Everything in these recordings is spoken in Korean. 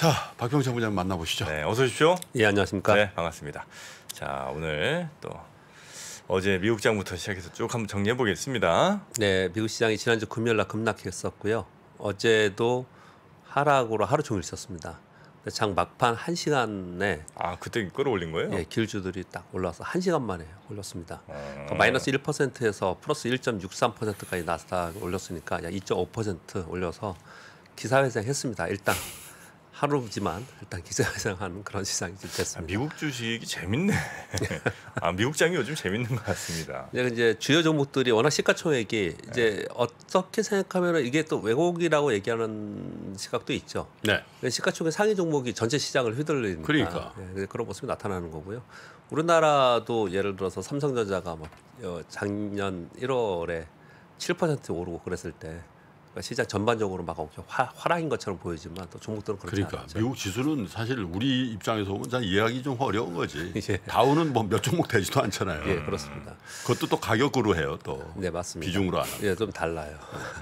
자, 박병창 부장 만나보시죠. 네, 어서 오십시오. 예, 안녕하십니까. 네, 반갑습니다. 자, 오늘 또 어제 미국 장부터 시작해서 쭉 한번 정리해 보겠습니다. 네, 미국 시장이 지난주 금요일 날 급락했었고요. 어제도 하락으로 하루 종일 있었습니다. 장 막판 1시간에 그때 끌어올린 거예요? 예, 길주들이 딱 올라와서 1시간 만에 올렸습니다. 그러니까 마이너스 1%에서 플러스 1.63%까지 나스닥 올렸으니까 약 2.5% 올려서 기사회생했습니다. 일단 하루지만 일단 기사회생하는 그런 시장이 됐습니다. 미국 주식이 재밌네. 미국 장이 요즘 재밌는 것 같습니다. 이제 주요 종목들이 워낙 시가총액이 이제 어떻게 생각하면 이게 또 왜곡이라고 얘기하는 시각도 있죠. 네. 시가총액 상위 종목이 전체 시장을 휘둘리니까 그러니까. 그런 모습이 나타나는 거고요. 우리나라도 예를 들어서 삼성전자가 작년 1월에 7% 오르고 그랬을 때 그러니까 시장 전반적으로 막 화랑인 것처럼 보이지만 또 종목들은 그렇지 그러니까 않죠. 미국 지수는 사실 우리 입장에서 보면 잘 이해하기 좀 어려운 거지. 예. 다우는 뭐 몇 종목 되지도 않잖아요. 예, 그렇습니다. 그것도 또 가격으로 해요, 또. 네, 맞습니다. 비중으로 안 하고. 예, 좀 달라요.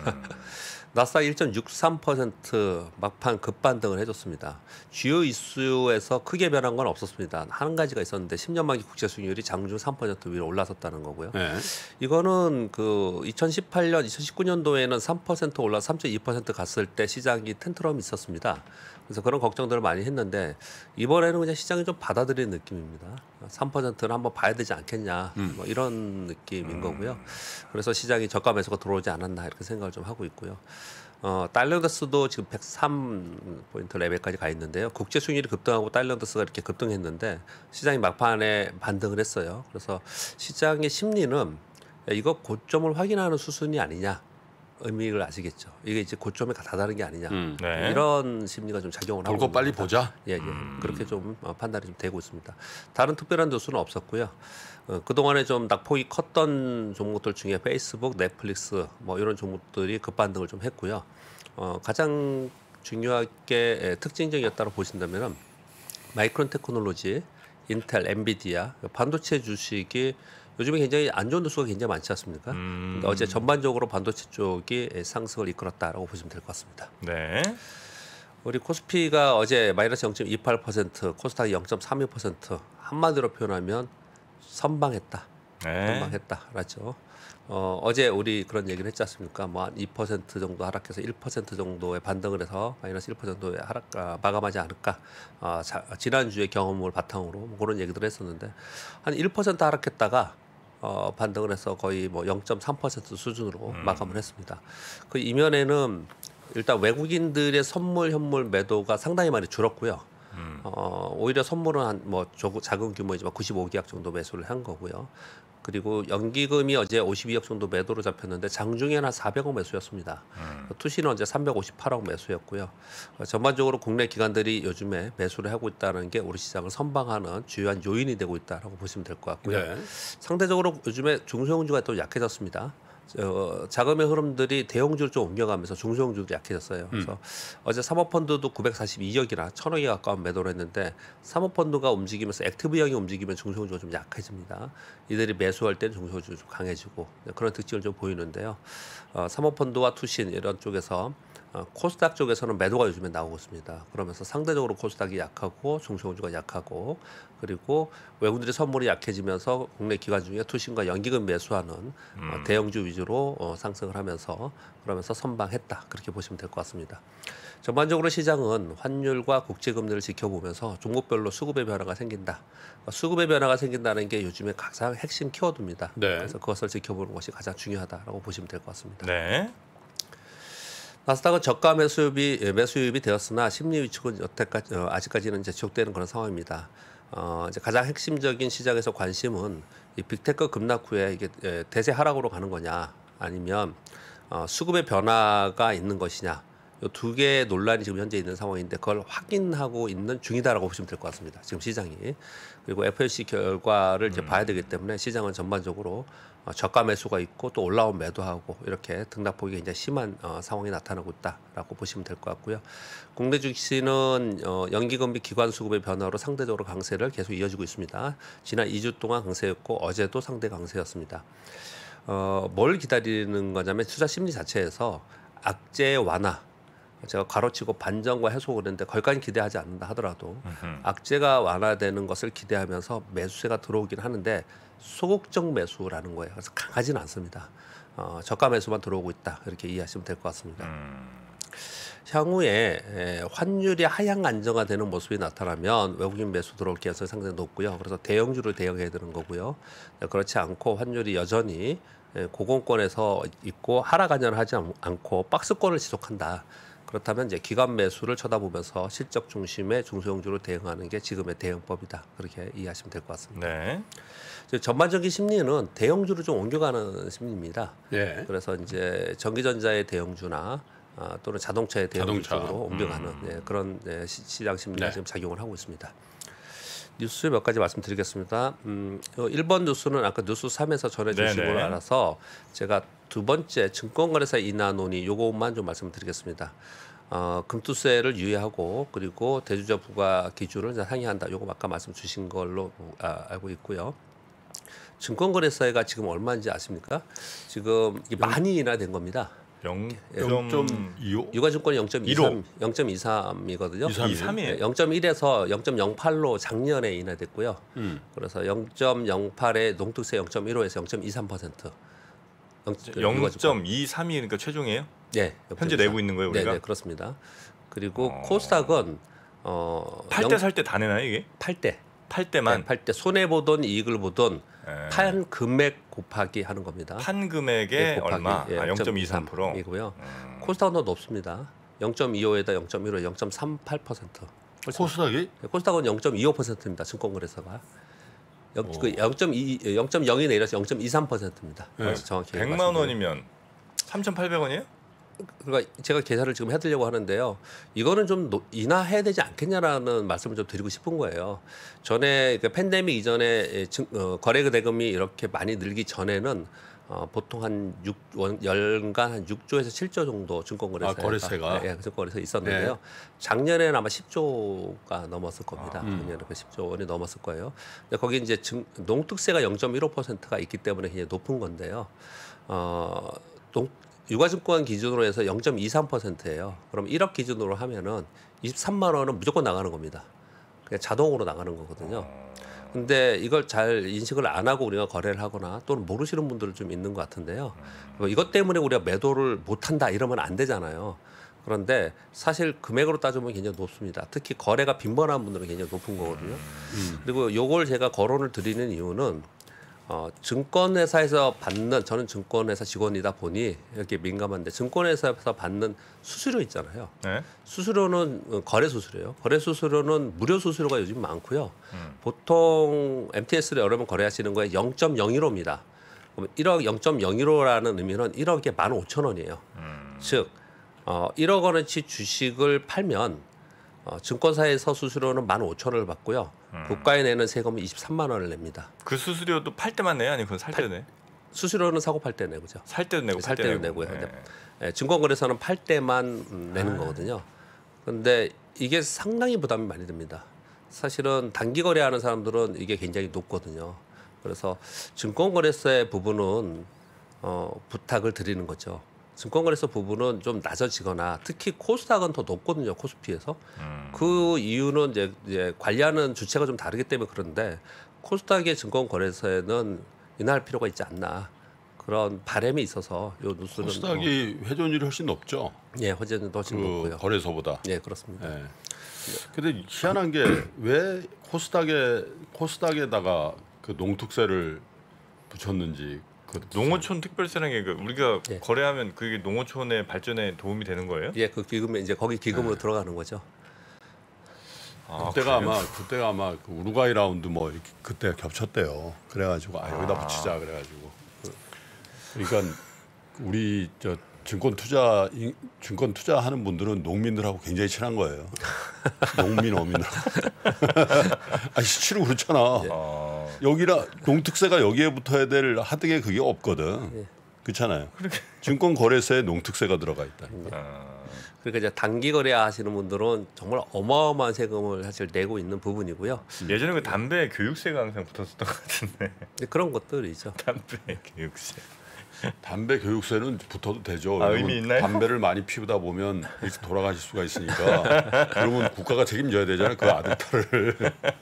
나스닥 1.63% 막판 급반등을 해줬습니다. 주요 이슈에서 크게 변한 건 없었습니다. 한 가지가 있었는데 10년 만기 국채 수익률이 장중 3% 위로 올라섰다는 거고요. 네. 이거는 그 2018년, 2019년도에는 3% 올라 3.2% 갔을 때 시장이 텐트럼이 있었습니다. 그래서 그런 걱정들을 많이 했는데 이번에는 그냥 시장이 좀 받아들이는 느낌입니다. 3%는 한번 봐야 되지 않겠냐, 뭐 이런 느낌인 거고요. 그래서 시장이 저가 매수가 들어오지 않았나 이렇게 생각을 좀 하고 있고요. 달러인덱스도 지금 103포인트 레벨까지 가 있는데요. 국제 수익률이 급등하고 달러인덱스가 이렇게 급등했는데 시장이 막판에 반등을 했어요. 그래서 시장의 심리는 이거 고점을 확인하는 수순이 아니냐. 의미를 아시겠죠. 이게 이제 고점에 다다른 게 아니냐. 네. 이런 심리가 좀 작용을 하고 돌고 빨리 보자. 예. 그렇게 좀 판단이 좀 되고 있습니다. 다른 특별한 뉴스는 없었고요. 그동안에 좀 낙폭이 컸던 종목들 중에 페이스북, 넷플릭스 뭐 이런 종목들이 급반등을 좀 했고요. 가장 중요하게 특징적이었다고 보신다면 마이크론 테크놀로지, 인텔, 엔비디아 반도체 주식이 요즘에 굉장히 안 좋은 뉴스가 굉장히 많지 않습니까? 근데 어제 전반적으로 반도체 쪽이 상승을 이끌었다라고 보시면 될 것 같습니다. 네. 우리 코스피가 어제 마이너스 0.28%, 코스닥이 0.32%. 한마디로 표현하면 선방했다. 네. 선방했다라죠. 어제 우리 그런 얘기를 했지 않습니까? 뭐 한 2% 정도 하락해서 1% 정도의 반등을 해서 마이너스 1% 정도의 하락 마감하지 않을까? 지난주의 경험을 바탕으로 뭐 그런 얘기들을 했었는데 한 1% 하락했다가 반등을 해서 거의 뭐 0.3% 수준으로 마감을 했습니다. 그 이면에는 일단 외국인들의 선물 현물 매도가 상당히 많이 줄었고요. 오히려 선물은 한 작은 규모이지만 95기약 정도 매수를 한 거고요. 그리고 연기금이 어제 52억 정도 매도로 잡혔는데 장중에는 한 400억 매수였습니다. 투시는 어제 358억 매수였고요. 전반적으로 국내 기관들이 요즘에 매수를 하고 있다는 게 우리 시장을 선방하는 주요한 요인이 되고 있다라고 보시면 될 것 같고요. 네. 상대적으로 요즘에 중소형주가 또 약해졌습니다. 자금의 흐름들이 대형주로 좀 옮겨가면서 중소형주도 약해졌어요. 그래서 어제 사모펀드도 942억이나 1,000억에 가까운 매도를 했는데 사모펀드가 움직이면서 액티브형이 움직이면 중소형주가 좀 약해집니다. 이들이 매수할 때는 중소형주가 좀 강해지고 그런 특징을 좀 보이는데요. 사모펀드와 투신 이런 쪽에서 코스닥 쪽에서는 매도가 요즘에 나오고 있습니다. 그러면서 상대적으로 코스닥이 약하고 중소형주가 약하고 그리고 외국인들의 선물이 약해지면서 국내 기관 중에 투신과 연기금 매수하는 대형주 위주로 상승을 하면서 그러면서 선방했다. 그렇게 보시면 될 것 같습니다. 전반적으로 시장은 환율과 국제금리를 지켜보면서 종목별로 수급의 변화가 생긴다. 수급의 변화가 생긴다는 게 요즘에 가장 핵심 키워드입니다. 네. 그래서 그것을 지켜보는 것이 가장 중요하다라고 보시면 될 것 같습니다. 네. 나스닥은 저가 매수유입이 되었으나 심리 위축은 여태까지 아직까지는 이제 지속되는 그런 상황입니다. 이제 가장 핵심적인 시장에서 관심은 이 빅테크 급락 후에 이게 대세 하락으로 가는 거냐 아니면 수급의 변화가 있는 것이냐. 이 두 개의 논란이 지금 현재 있는 상황인데 그걸 확인하고 있는 중이다라고 보시면 될 것 같습니다. 지금 시장이. 그리고 FOMC 결과를 이제 봐야 되기 때문에 시장은 전반적으로 저가 매수가 있고 또 올라온 매도하고 이렇게 등락폭이 굉장히 심한 상황이 나타나고 있다라고 보시면 될 것 같고요. 국내 주식시는 연기금리 기관 수급의 변화로 상대적으로 강세를 계속 이어지고 있습니다. 지난 2주 동안 강세였고 어제도 상대 강세였습니다. 뭘 기다리는 거냐면 투자 심리 자체에서 악재 완화 제가 가로치고 반전과 해소를 했는데 거기까지 기대하지 않는다 하더라도 악재가 완화되는 것을 기대하면서 매수세가 들어오긴 하는데 소극적 매수라는 거예요. 그래서 강하지는 않습니다. 저가 매수만 들어오고 있다 이렇게 이해하시면 될 것 같습니다. 향후에 환율이 하향 안정화되는 모습이 나타나면 외국인 매수 들어올 가능성이 상당히 높고요. 그래서 대형주를 대응해야 되는 거고요. 그렇지 않고 환율이 여전히 고공권에서 있고 하락 안전하지 않고 박스권을 지속한다. 그렇다면 이제 기관 매수를 쳐다보면서 실적 중심의 중소형주로 대응하는 게 지금의 대응법이다. 그렇게 이해하시면 될 것 같습니다. 네. 전반적인 심리는 대형주로 좀 옮겨가는 심리입니다. 예. 그래서 이제 전기전자의 대형주나 또는 자동차의 대형주 쪽으로 옮겨가는 그런 시장 심리가 네. 지금 작용을 하고 있습니다. 뉴스 몇 가지 말씀드리겠습니다. 1번 뉴스는 아까 뉴스 3에서 전해주신 걸로 알아서 제가 두 번째 증권거래사 인하 논의 요것만 좀 말씀드리겠습니다. 금투세를 유예하고 그리고 대주주 부과 기준을 상회한다. 요거 아까 말씀 주신 걸로 알고 있고요. 증권거래사가 지금 얼마인지 아십니까? 지금 이게 많이 인하된 겁니다. 0.25? 유가증권이 0.23이거든요. 23이에요. 0.1에서 0.08로 작년에 인하됐고요. 그래서 0.08에 농특세 0.15에서 0.23%. 0.23이 그러니까 최종이에요? 네. 현재 내고 있는 거예요, 우리가? 네, 그렇습니다. 그리고 코스닥은 팔 때 살 때 다 내나요, 이게? 팔 때. 팔 때만. 네, 팔 때 손해 보던 이익을 보던 판 금액 곱하기 하는 겁니다. 판 금액에 곱하기, 얼마? 0.23%. 이고요. 코스닥은 더 높습니다. 0.25에다 0.15, 0.38%. 코스닥이? 코스닥은 0.25%입니다. 증권거래소가. 0.0이 내려서 0.23%입니다. 네. 정확히 100만 원이면 3,800원이에요? 그러니까 제가 계산을 지금 해드리려고 하는데요. 이거는 좀 인하해야 되지 않겠냐라는 말씀을 좀 드리고 싶은 거예요. 전에 그 팬데믹 이전에 거래 대금이 이렇게 많이 늘기 전에는 보통 한 연간 한 6조에서 7조 정도 증권거래소가 거래세가 증권거래소 있었는데요. 작년에는 아마 10조가 넘었을 겁니다. 작년에 그 10조 원이 넘었을 거예요. 근데 거기 이제 농특세가 0.15%가 있기 때문에 굉장히 높은 건데요. 유가증권 기준으로 해서 0.23%예요. 그럼 1억 기준으로 하면은 23만 원은 무조건 나가는 겁니다. 그냥 자동으로 나가는 거거든요. 근데 이걸 잘 인식을 안 하고 우리가 거래를 하거나 또는 모르시는 분들은 좀 있는 것 같은데요. 이것 때문에 우리가 매도를 못한다 이러면 안 되잖아요. 그런데 사실 금액으로 따지면 굉장히 높습니다. 특히 거래가 빈번한 분들은 굉장히 높은 거거든요. 그리고 요걸 제가 거론을 드리는 이유는 증권회사에서 받는, 저는 증권회사 직원이다 보니 이렇게 민감한데, 증권회사에서 받는 수수료 있잖아요. 네. 수수료는 거래 수수료예요. 거래 수수료는 무료 수수료가 요즘 많고요. 보통 MTS를 여러 번 거래하시는 거에 0.01호입니다. 그럼 1억 0.01호라는 의미는 1억에 15,000원이에요. 즉 1억 원어치 주식을 팔면 증권사에서 수수료는 15,000원을 받고요. 국가에 내는 세금은 23만 원을 냅니다. 그 수수료도 팔 때만 내요? 아니면 그건 살 때도 내? 수수료는 사고 팔 때 내고죠. 살 때도 내고 살 때도 내고요. 네. 증권거래소는 팔 때만 내는 거거든요. 그런데 이게 상당히 부담이 많이 듭니다. 사실은 단기 거래하는 사람들은 이게 굉장히 높거든요. 그래서 증권거래소의 부분은 부탁을 드리는 거죠. 증권거래소 부분은 좀 낮아지거나, 특히 코스닥은 더 높거든요. 코스피에서. 그 이유는 이제 관리하는 주체가 좀 다르기 때문에 그런데, 코스닥의 증권거래소에는 인하할 필요가 있지 않나, 그런 바람이 있어서 요 뉴스는 코스닥이 회전율이 훨씬 높죠. 예, 회전율도 훨씬 높고요. 거래소보다. 예, 그렇습니다. 예. 근데 희한한 게 왜 코스닥에다가 그 농특세를 붙였는지. 농어촌 특별세라는 게 우리가 예. 거래하면 그게 농어촌의 발전에 도움이 되는 거예요? 예, 그 기금에 이제 거기 기금으로 들어가는 거죠. 그때가 아마 그 우루과이 라운드 뭐 이렇게 그때 겹쳤대요. 그래가지고 여기다 붙이자 그래가지고. 그러니까 우리 저 증권 투자하는 분들은 농민들하고 굉장히 친한 거예요. 농민 어민하고. 아니 실제로 그렇잖아. 여기라 농특세가 여기에 붙어야 될 하등에 그게 없거든. 그렇잖아요. 증권 거래소에 농특세가 들어가 있다. 그러니까 이제 단기 거래하시는 분들은 정말 어마어마한 세금을 사실 내고 있는 부분이고요. 예전에 그 담배 교육세가 항상 붙었었던 것 같은데. 그런 것들이 있죠. 담배 교육세. 담배 교육세는 붙어도 되죠. 아, 왜냐면 의미 있나요? 담배를 많이 피우다 보면 이렇게 돌아가실 수가 있으니까 그러면 국가가 책임져야 되잖아요. 그 아들 딸을.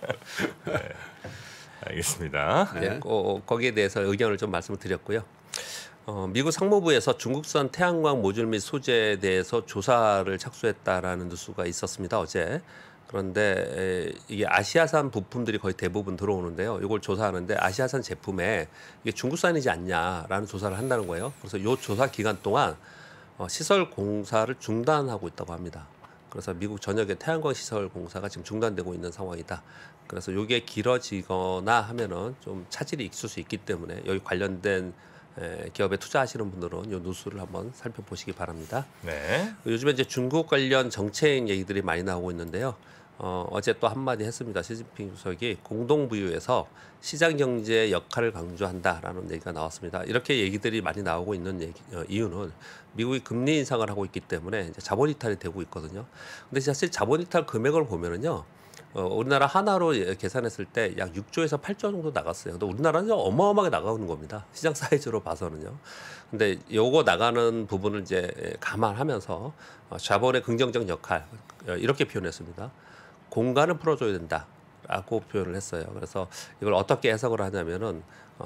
알겠습니다. 네, 거기에 대해서 의견을 좀 말씀을 드렸고요. 미국 상무부에서 중국산 태양광 모듈 및 소재에 대해서 조사를 착수했다라는 뉴스가 있었습니다 어제. 그런데 이게 아시아산 부품들이 거의 대부분 들어오는데요. 이걸 조사하는데 아시아산 제품에 이게 중국산이지 않냐라는 조사를 한다는 거예요. 그래서 이 조사 기간 동안 시설 공사를 중단하고 있다고 합니다. 그래서 미국 전역의 태양광 시설 공사가 지금 중단되고 있는 상황이다. 그래서 이게 길어지거나 하면은 좀 차질이 있을 수 있기 때문에 여기 관련된 기업에 투자하시는 분들은 이 뉴스를 한번 살펴보시기 바랍니다. 네. 요즘에 이제 중국 관련 정책 얘기들이 많이 나오고 있는데요. 어제 또 한마디 했습니다. 시진핑 주석이 공동부유에서 시장 경제의 역할을 강조한다라는 얘기가 나왔습니다. 이렇게 얘기들이 많이 나오고 있는 이유는 미국이 금리 인상을 하고 있기 때문에 이제 자본 이탈이 되고 있거든요. 근데 사실 자본 이탈 금액을 보면은요. 우리나라 하나로 계산했을 때 약 6조에서 8조 정도 나갔어요. 근데 우리나라는 어마어마하게 나가는 겁니다. 시장 사이즈로 봐서는요. 근데 요거 나가는 부분을 이제 감안하면서 자본의 긍정적 역할 이렇게 표현했습니다. 공간을 풀어줘야 된다라고 표현을 했어요. 그래서 이걸 어떻게 해석을 하냐면은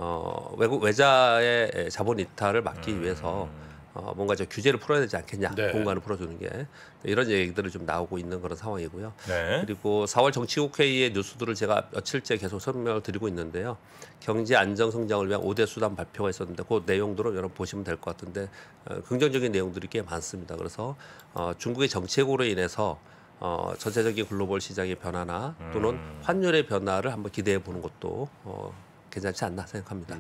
외자의 자본 이탈을 막기 위해서 뭔가 저 규제를 풀어야 되지 않겠냐, 네. 공간을 풀어주는 게 이런 얘기들이 좀 나오고 있는 그런 상황이고요. 네. 그리고 4월 정치국회의의 뉴스들을 제가 며칠째 계속 설명을 드리고 있는데요. 경제 안정 성장을 위한 5대 수단 발표가 있었는데 그 내용들을 여러분 보시면 될 것 같은데 긍정적인 내용들이 꽤 많습니다. 그래서 중국의 정책으로 인해서 전체적인 글로벌 시장의 변화나 또는 환율의 변화를 한번 기대해 보는 것도 괜찮지 않나 생각합니다.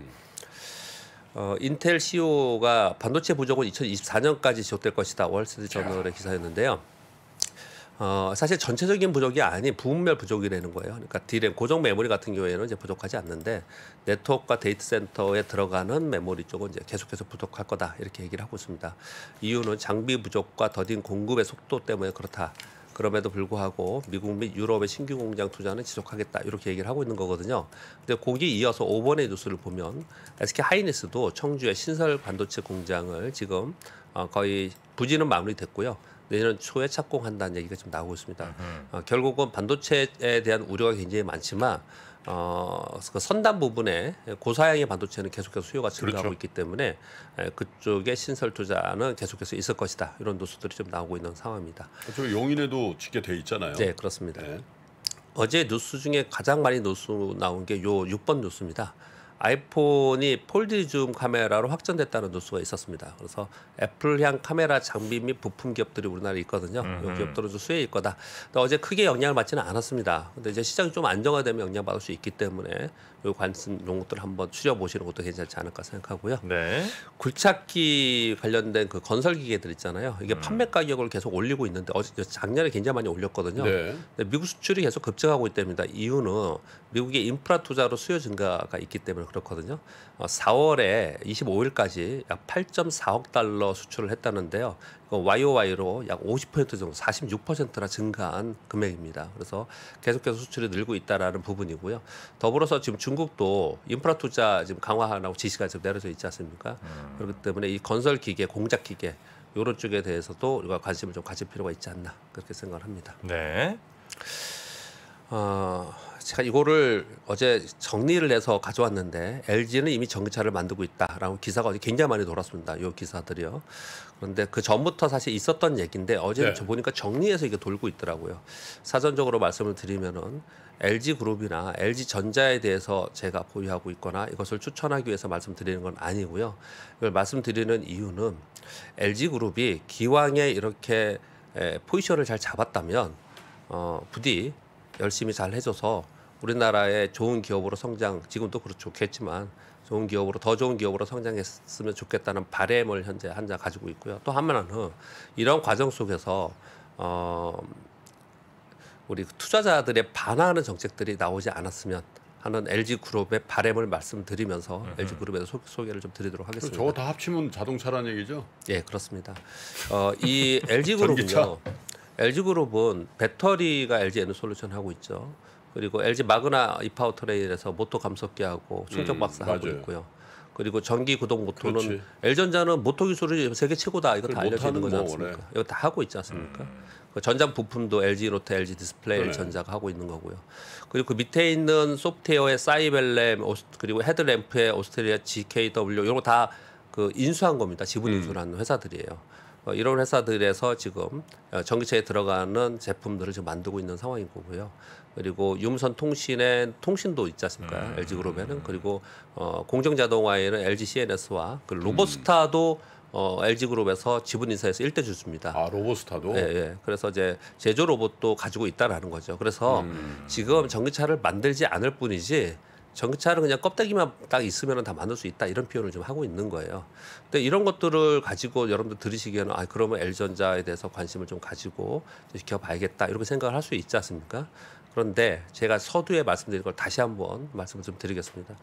인텔 CEO가 반도체 부족은 2024년까지 지속될 것이다. 월스트리트저널의 기사였는데요. 사실 전체적인 부족이 아닌 부분별 부족이라는 거예요. 그러니까 D램 고정 메모리 같은 경우에는 이제 부족하지 않는데 네트워크와 데이터 센터에 들어가는 메모리 쪽은 이제 계속해서 부족할 거다 이렇게 얘기를 하고 있습니다. 이유는 장비 부족과 더딘 공급의 속도 때문에 그렇다. 그럼에도 불구하고 미국 및 유럽의 신규 공장 투자는 지속하겠다 이렇게 얘기를 하고 있는 거거든요. 근데 거기에 이어서 5번의 뉴스를 보면 SK 하이닉스도 청주의 신설 반도체 공장을 지금 거의 부지는 마무리됐고요. 내년 초에 착공한다는 얘기가 지금 나오고 있습니다. 결국은 반도체에 대한 우려가 굉장히 많지만 그 선단 부분에 고사양의 반도체는 계속해서 수요가 증가하고 그렇죠. 있기 때문에 그쪽에 신설 투자는 계속해서 있을 것이다. 이런 뉴스들이 좀 나오고 있는 상황입니다. 저 용인에도 짓게 돼 있잖아요. 네, 그렇습니다. 네. 어제 뉴스 중에 가장 많이 뉴스 나온 게 요 6번 뉴스입니다. 아이폰이 폴드 줌 카메라로 확전됐다는 뉴스가 있었습니다. 그래서 애플향 카메라 장비 및 부품 기업들이 우리나라에 있거든요. 이 기업들은 좀 수혜일 거다. 근데 어제 크게 영향을 받지는 않았습니다. 근데 이제 시장이 좀 안정화되면 영향받을 수 있기 때문에 요 관심 이런 것들을 한번 추려보시는 것도 괜찮지 않을까 생각하고요. 네. 굴착기 관련된 그 건설 기계들 있잖아요. 이게 판매 가격을 계속 올리고 있는데 작년에 굉장히 많이 올렸거든요. 네. 근데 미국 수출이 계속 급증하고 있답니다. 이유는 미국의 인프라 투자로 수요 증가가 있기 때문에 그렇거든요. 4월에 25일까지 약 8.4억 달러 수출을 했다는데요. YOY로 약 50% 정도, 46%나 증가한 금액입니다. 그래서 계속해서 수출이 늘고 있다라는 부분이고요. 더불어서 지금 중국도 인프라 투자 지금 강화하라고 지시가 지금 내려져 있지 않습니까? 그렇기 때문에 이 건설 기계, 공작 기계 이런 쪽에 대해서도 우리가 관심을 좀 가질 필요가 있지 않나 그렇게 생각을 합니다. 네. 제가 이거를 어제 정리를 해서 가져왔는데 LG는 이미 전기차를 만들고 있다라고 기사가 어제 굉장히 많이 돌았습니다. 이 기사들이요. 그런데 그 전부터 사실 있었던 얘기인데 어제 네. 보니까 정리해서 이게 돌고 있더라고요. 사전적으로 말씀을 드리면은 LG 그룹이나 LG 전자에 대해서 제가 보유하고 있거나 이것을 추천하기 위해서 말씀드리는 건 아니고요. 이걸 말씀드리는 이유는 LG 그룹이 기왕에 이렇게 포지션을 잘 잡았다면 부디 열심히 잘 해줘서 우리나라의 좋은 기업으로 성장, 지금도 좋겠지만 좋은 기업으로 더 좋은 기업으로 성장했으면 좋겠다는 바람을 현재 한자 가지고 있고요. 또 하나는 이런 과정 속에서 우리 투자자들의 반하는 정책들이 나오지 않았으면 하는 LG 그룹의 바람을 말씀드리면서 LG 그룹의 소개를 좀 드리도록 하겠습니다. 저거 다 합치면 자동차란 얘기죠? 예, 그렇습니다. 이 LG 전기차? 그룹은요. LG 그룹은 배터리가 LG 에너솔루션 하고 있죠. 그리고 LG 마그나 이파워트레인에서 모터 감속기하고 충격 박스 하고 맞아요. 있고요. 그리고 전기 구동 모터는 그렇지. L전자는 모터 기술이 세계 최고다. 이거 다 그걸 알려져 있는 거지 못하는 뭐 않습니까? 이거 다 하고 있지 않습니까? 그 전장 부품도 LG 로테, LG 디스플레이 그래. 전자가 하고 있는 거고요. 그리고 그 밑에 있는 소프트웨어의 사이벨램 그리고 헤드램프의 오스트리아 GKW 이런 거 다 그 인수한 겁니다. 지분 인수한 회사들이에요. 이런 회사들에서 지금 전기차에 들어가는 제품들을 지금 만들고 있는 상황인 거고요. 그리고 유무선 통신의 통신도 있지 않습니까? LG그룹에는. 그리고 공정자동화에는 LG CNS와 그 로보스타도 LG그룹에서 지분 인수해서 1대 주주입니다. 아 로보스타도. 예, 예. 그래서 이제 제조 로봇도 가지고 있다라는 거죠. 그래서 지금 전기차를 만들지 않을 뿐이지 전기차를 그냥 껍데기만 딱 있으면 다 만들 수 있다 이런 표현을 좀 하고 있는 거예요. 근데 이런 것들을 가지고 여러분들 들으시기에는 아 그러면 L전자에 대해서 관심을 좀 가지고 지켜봐야겠다 이렇게 생각을 할 수 있지 않습니까? 그런데 제가 서두에 말씀드린 걸 다시 한번 말씀을 좀 드리겠습니다.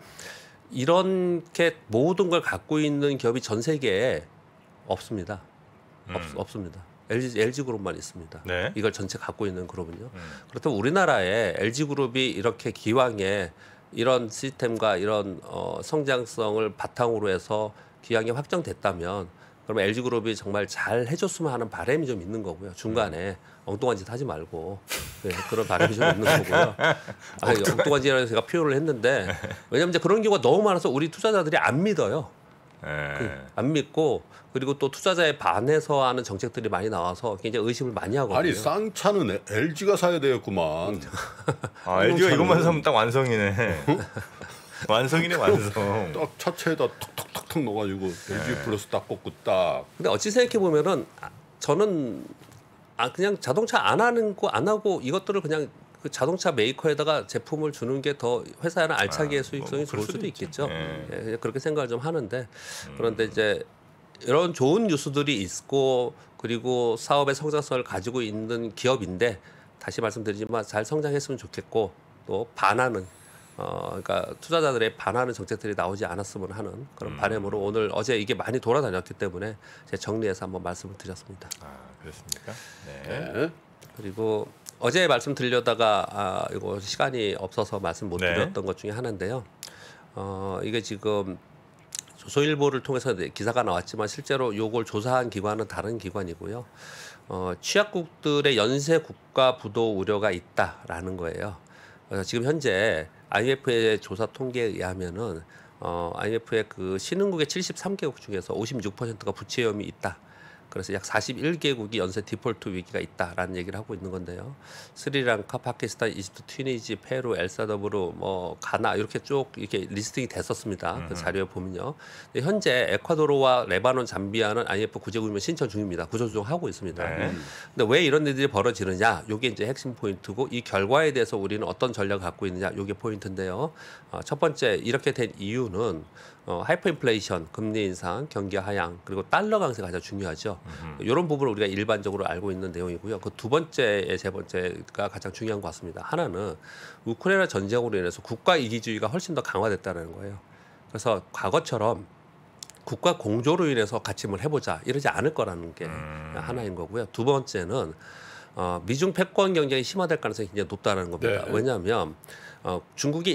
이렇게 모든 걸 갖고 있는 기업이 전 세계에 없습니다. 없습니다. LG 그룹만 있습니다. 네. 이걸 전체 갖고 있는 그룹은요. 그렇다면 우리나라에 LG 그룹이 이렇게 기왕에 이런 시스템과 이런 성장성을 바탕으로 해서 기왕에 확정됐다면 그러면 LG 그룹이 정말 잘 해줬으면 하는 바람이 좀 있는 거고요. 중간에 엉뚱한 짓 하지 말고 네, 그런 바람이 좀 있는 거고요. 엉뚱한 짓이라고 제가 표현을 했는데 왜냐하면 이제 그런 경우가 너무 많아서 우리 투자자들이 안 믿어요. 안 믿고 그리고 또 투자자에 반해서 하는 정책들이 많이 나와서 굉장히 의심을 많이 하거든요. 아니 쌍차는 LG가 사야 되겠구만. 아, LG가 이것만 사면 딱 완성이네. 완성이네 완성. 딱 차체에다 톡톡톡톡 넣어가지고 LG 플러스 딱 꽂고 딱. 근데 어찌 생각해 보면은 저는 그냥 자동차 안 하는 거 안 하고 이것들을 그냥 그 자동차 메이커에다가 제품을 주는 게 더 회사에는 알차게 수익성이 그럴 좋을 수도 수도 있죠. 있겠죠. 예. 예, 그렇게 생각을 좀 하는데 그런데 이제 이런 좋은 뉴스들이 있고 그리고 사업의 성장성을 가지고 있는 기업인데 다시 말씀드리지만 잘 성장했으면 좋겠고 또 반하는 그러니까 투자자들의 반하는 정책들이 나오지 않았으면 하는 그런 바람으로 오늘 어제 이게 많이 돌아다녔기 때문에 제가 정리해서 한번 말씀을 드렸습니다. 아, 그렇습니까? 네. 네. 그리고 어제 말씀드리려다가 이거 시간이 없어서 말씀 못 네. 드렸던 것 중에 하나인데요. 이게 지금 조선일보를 통해서 기사가 나왔지만 실제로 요걸 조사한 기관은 다른 기관이고요. 취약국들의 연쇄 국가 부도 우려가 있다라는 거예요. 그래서 지금 현재 IMF의 조사 통계에 의하면은 IMF의 그 신흥국의 73개국 중에서 56%가 부채 위험이 있다. 그래서 약 41개국이 연쇄 디폴트 위기가 있다라는 얘기를 하고 있는 건데요. 스리랑카, 파키스탄, 이집트, 튀니지, 페루, 엘사더부르, 뭐 가나 이렇게 쭉 이렇게 리스팅이 됐었습니다. 그 자료에 보면요. 근데 현재 에콰도르와 레바논, 잠비아는 IMF 구제금융 신청 중입니다. 구조조정하고 있습니다. 네. 근데 왜 이런 일들이 벌어지느냐? 이게 이제 핵심 포인트고 이 결과에 대해서 우리는 어떤 전략을 갖고 있느냐? 이게 포인트인데요. 첫 번째 이렇게 된 이유는 하이퍼 인플레이션, 금리 인상, 경기 하향, 그리고 달러 강세가 가장 중요하죠. 이런 부분을 우리가 일반적으로 알고 있는 내용이고요. 그 두 번째, 세 번째가 가장 중요한 것 같습니다. 하나는 우크라이나 전쟁으로 인해서 국가 이기주의가 훨씬 더 강화됐다는 거예요. 그래서 과거처럼 국가 공조로 인해서 같이뭘 해보자 이러지 않을 거라는 게 하나인 거고요. 두 번째는 미중 패권 경쟁이 심화될 가능성이 굉장히 높다는 겁니다. 네. 왜냐하면 중국이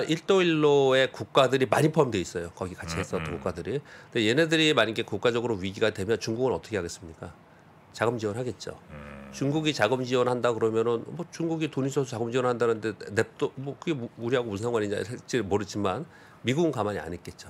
일도일로의 국가들이 많이 포함되어 있어요. 거기 같이 했었던 국가들이. 근데 얘네들이 만약에 국가적으로 위기가 되면 중국은 어떻게 하겠습니까? 자금 지원하겠죠. 중국이 자금 지원한다 그러면은 뭐 중국이 돈 있어서 자금 지원한다는데 냅둬 뭐 그게 우리하고 무슨 상관이냐할지 모르지만 미국은 가만히 안 있겠죠.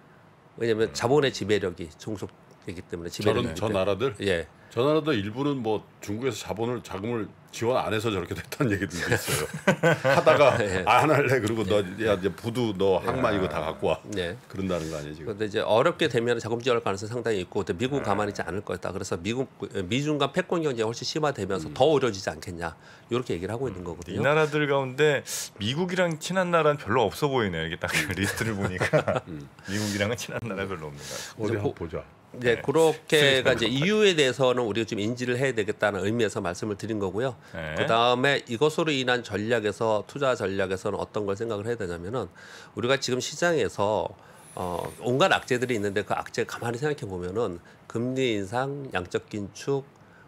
왜냐하면 자본의 지배력이 종속되기 때문에 지배력이 저 나라들 예. 저 나라도 일부는 뭐 중국에서 자금을 지원 안 해서 저렇게 됐다는 얘기들도 있어요. 하다가 예. 안 할래 그리고 너 야 이제 부두 너 항만 이거 다 갖고 와. 네. 그런다는 거 아니에요 지금? 그런데 이제 어렵게 되면 자금 지원할 가능성이 상당히 있고, 근데 미국은 가만히 있지 않을 거다. 그래서 미중 간 패권 경제가 훨씬 심화되면서 더 어려워지지 않겠냐 이렇게 얘기를 하고 있는 이 거거든요. 나라들 가운데 미국이랑 친한 나라는 별로 없어 보이네요. 이게 딱 그 리스트를 보니까 미국이랑은 친한 나라 별로 없는 것 같아요. 어디 한번 보자. 네, 그렇게가 이제 이유에 대해서는 우리가 좀 인지를 해야 되겠다는 의미에서 말씀을 드린 거고요. 네. 그 다음에 이것으로 인한 전략에서 투자 전략에서는 어떤 걸 생각을 해야 되냐면은 우리가 지금 시장에서 온갖 악재들이 있는데 그 악재 가만히 생각해 보면은 금리 인상, 양적 긴축,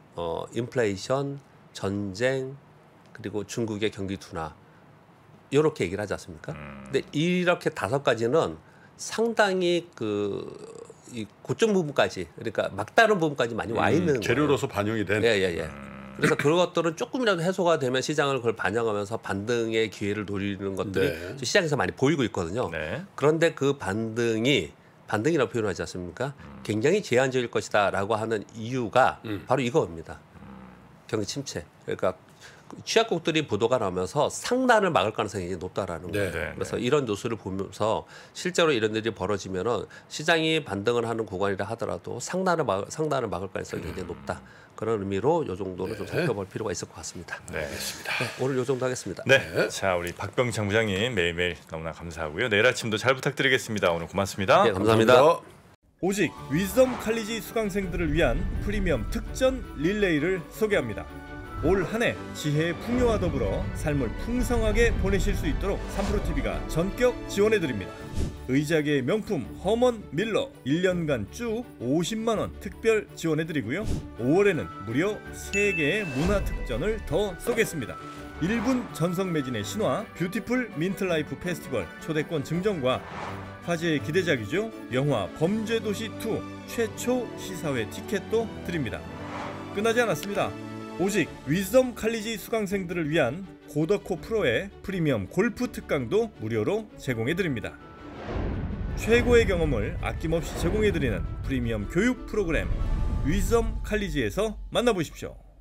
인플레이션, 전쟁, 그리고 중국의 경기 둔화 이렇게 얘기를 하지 않습니까? 근데 이렇게 다섯 가지는 상당히 이 고점 부분까지 그러니까 막다른 부분까지 많이 와 있는 거예요. 재료로서 반영이 된. 예. 그래서 그런 것들은 조금이라도 해소가 되면 시장을 그걸 반영하면서 반등의 기회를 노리는 것들이 네. 시장에서 많이 보이고 있거든요. 네. 그런데 그 반등이라고 표현하지 않습니까? 굉장히 제한적일 것이다라고 하는 이유가 바로 이거입니다. 경기 침체. 그러니까 취약국들이 부도가 나면서 상단을 막을 가능성이 이제 높다라는 거예요. 네. 그래서 이런 뉴스를 보면서 실제로 이런 일이 벌어지면은 시장이 반등을 하는 구간이라 하더라도 상단을 막을 가능성이 굉장히 높다. 그런 의미로 이 정도는 좀 살펴볼 필요가 있을 것 같습니다. 네, 알겠습니다. 오늘 이 정도 하겠습니다. 네. 자, 우리 박병창 부장님 매일매일 너무나 감사하고요. 내일 아침도 잘 부탁드리겠습니다. 오늘 고맙습니다. 네, 감사합니다. 오직 위즈덤 칼리지 수강생들을 위한 프리미엄 특전 릴레이를 소개합니다. 올 한 해 지혜의 풍요와 더불어 삶을 풍성하게 보내실 수 있도록 3프로TV가 전격 지원해드립니다. 의자계의 명품 허먼 밀러 1년간 쭉 50만 원 특별 지원해드리고요. 5월에는 무려 3개의 문화 특전을 더 쏘겠습니다. 1분 전성 매진의 신화 뷰티풀 민트라이프 페스티벌 초대권 증정과 화제의 기대작이죠. 영화 범죄도시2 최초 시사회 티켓도 드립니다. 끝나지 않았습니다. 오직 위즈덤 칼리지 수강생들을 위한 고더코 프로의 프리미엄 골프 특강도 무료로 제공해드립니다. 최고의 경험을 아낌없이 제공해드리는 프리미엄 교육 프로그램 위즈덤 칼리지에서 만나보십시오.